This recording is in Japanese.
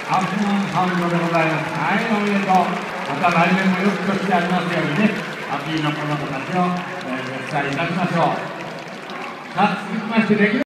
アフマンサウンドでございます。はい、おめでとう。また来年もよくとしてありますようにね、アピールの子どもたちを、ご期待いたしましょう。さあ、続きまして、